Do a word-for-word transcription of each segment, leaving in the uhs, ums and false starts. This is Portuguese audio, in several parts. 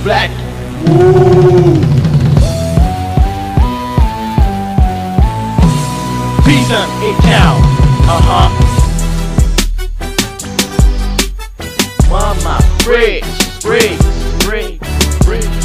Black. Uh. Pizza A-Town. Uh-huh. Mama, freaks, freaks, freaks, freaks.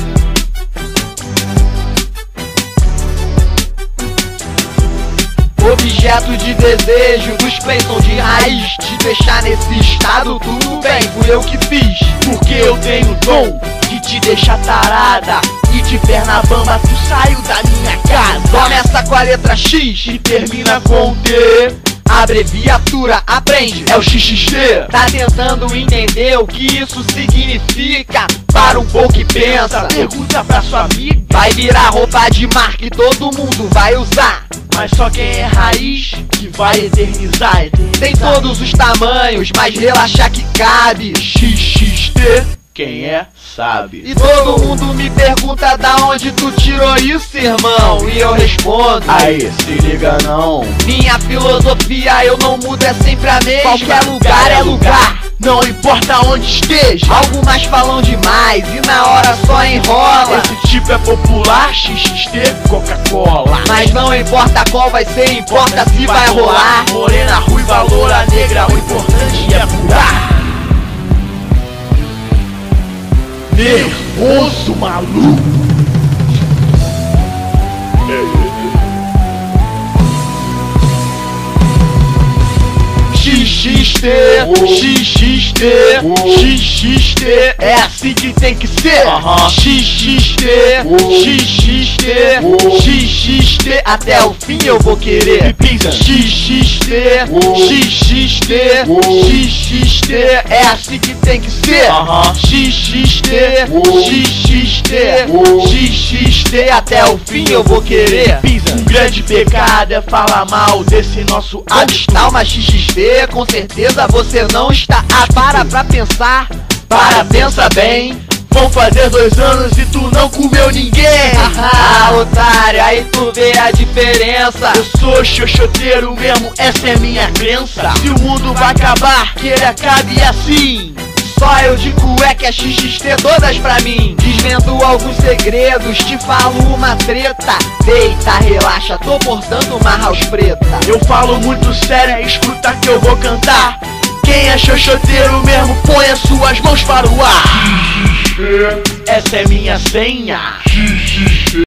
Objeto de desejo, os plays são de raiz. Te deixar nesse estado, tudo bem, fui eu que fiz. Porque eu tenho o dom de te deixar tarada. E de perna bamba tu saiu da minha casa. Começa com a letra X e termina com o T. Abreviatura, aprende, é o X X T. Tá tentando entender o que isso significa? Para um pouco e pensa, pergunta pra sua amiga. Vai virar roupa de marca e todo mundo vai usar. Mas só quem é raiz que vai eternizar, eternizar. Tem todos os tamanhos, mas relaxa que cabe. X X T, quem é sabe. E todo mundo me pergunta da onde tu tirou isso, irmão. E eu respondo, aí, se liga não. Minha filosofia eu não mudo, é sempre a mesma. Qualquer lugar é lugar, não importa onde esteja. Algumas falam demais e na hora só enrola. Esse tipo é popular, X X T, Coca-Cola. Mas não importa qual vai ser, importa se vai rolar. Morena, ruiva, loura, negra, o importante é pular. Nervoso, maluco. X X T, X X T, X X T, é assim que tem que ser. X X T, X X T, X X T, até o fim eu vou querer. X X T, X X T, X X T, é assim que tem que ser. X X T, X X T, X X T, até o fim eu vou querer. Um grande pecado é falar mal desse nosso hábito. Conquistar uma X X T, com certeza você não está apto. Para pra pensar, para, pensa bem. Vão fazer dois anos e tu não comeu ninguém. Ah, otário, aí tu vê a diferença. Eu sou xoxoteiro mesmo, essa é minha crença. Se o mundo vai acabar, que ele acabe assim. Só eu de cueca, X X T todas pra mim. Desvendo alguns segredos, te falo uma treta. Deita, relaxa, tô portando uma house preta. Eu falo muito sério, escuta que eu vou cantar. Quem é xoxoteiro mesmo, põe as suas mãos para o ar. Essa é minha senha.